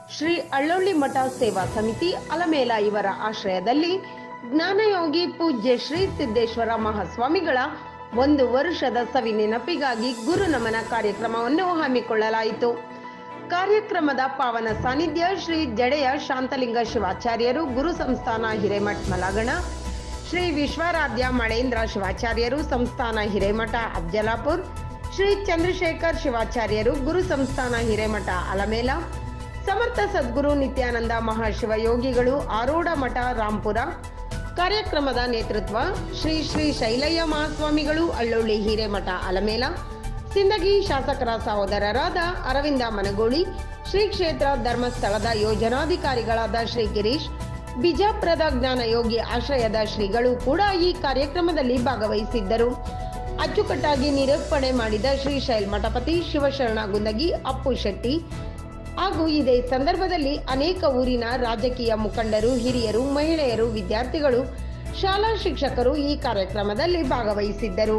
ಶ್ರೀ ಅಳ್ಳೊಳ್ಳಿ ಮಠ ಸೇವಾ ಸಮಿತಿ ಅಲಮೇಲ ಇವರ ಆಶ್ರಯದಲ್ಲಿ ಜ್ಞಾನಯೋಗಿ ಪೂಜ್ಯ ಶ್ರೀ ಸಿದ್ದೇಶ್ವರ ಮಹಾಸ್ವಾಮಿಗಳ 1 ವರ್ಷದ ಸವಿ ನೆನಪಿಗಾಗಿ ಗುರು ನಮನ ಕಾರ್ಯಕ್ರಮವನ್ನು ಹಮ್ಮಿಕೊಳ್ಳಲಾಯಿತು. ಕಾರ್ಯಕ್ರಮದ ಪಾವನ ಸಾನ್ನಿಧ್ಯ ಶ್ರೀ ಜಡೆಯ ಶಾಂತಲಿಂಗ ಶಿವಾಚಾರ್ಯರು, ಗುರು ಸಂಸ್ಥಾನ ಹಿರೇಮಠ ಮಲಗಣ, ಶ್ರೀ ವಿಶ್ವರಾಧ್ಯ ಮಳೇಂದ್ರ ಶಿವಾಚಾರ್ಯರು, ಸಂಸ್ಥಾನ ಹಿರೇಮಠ ಅಫಜಲಾಪುರ, ಶ್ರೀ ಚಂದ್ರಶೇಖರ್ ಶಿವಾಚಾರ್ಯರು, ಗುರು ಸಂಸ್ಥಾನ ಹಿರೇಮಠ ಅಲಮೇಲ, ಸಮರ್ಥ ಸದ್ಗುರು ನಿತ್ಯಾನಂದ ಮಹಾಶಿವಯೋಗಿಗಳು, ಆರೋಢ ಮಠ ರಾಂಪುರ. ಕಾರ್ಯಕ್ರಮದ ನೇತೃತ್ವ ಶ್ರೀ ಶ್ರೀ ಶೈಲಯ್ಯ ಮಹಾಸ್ವಾಮಿಗಳು, ಅಳ್ಳೊಳ್ಳಿ ಹಿರೇಮಠ ಅಲಮೇಲ. ಸಿಂದಗಿ ಶಾಸಕರ ಸಹೋದರರಾದ ಅರವಿಂದ ಮನಗೋಳಿ, ಶ್ರೀ ಕ್ಷೇತ್ರ ಧರ್ಮಸ್ಥಳದ ಯೋಜನಾಧಿಕಾರಿಗಳಾದ ಶ್ರೀ ಗಿರೀಶ್, ಬಿಜಾಪುರದ ಜ್ಞಾನಯೋಗಿ ಆಶ್ರಯದ ಶ್ರೀಗಳು ಕೂಡ ಈ ಕಾರ್ಯಕ್ರಮದಲ್ಲಿ ಭಾಗವಹಿಸಿದ್ದರು. ಅಚ್ಚುಕಟ್ಟಾಗಿ ನಿರೂಪಣೆ ಮಾಡಿದ ಶ್ರೀ ಶೈಲ್ ಮಠಪತಿ ಶಿವಶರಣ ಗುಂದಗಿ, ಅಪ್ಪು ಶೆಟ್ಟಿ ಹಾಗೂ ಇದೇ ಸಂದರ್ಭದಲ್ಲಿ ಅನೇಕ ಊರಿನ ರಾಜಕೀಯ ಮುಖಂಡರು, ಹಿರಿಯರು, ಮಹಿಳೆಯರು, ವಿದ್ಯಾರ್ಥಿಗಳು, ಶಾಲಾ ಶಿಕ್ಷಕರು ಈ ಕಾರ್ಯಕ್ರಮದಲ್ಲಿ ಭಾಗವಹಿಸಿದ್ದರು.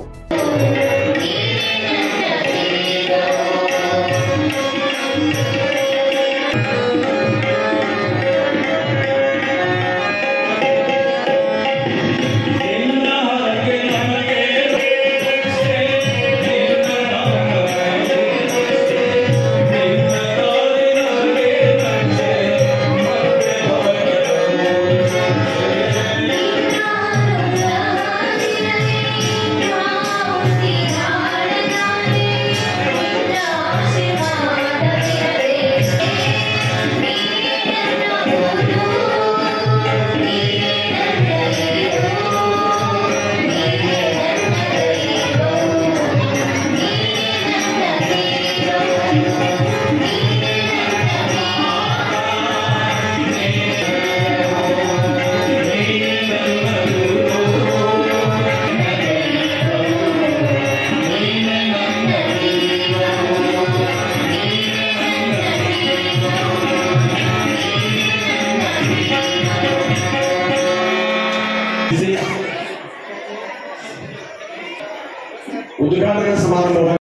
उद्घाटन समारंभ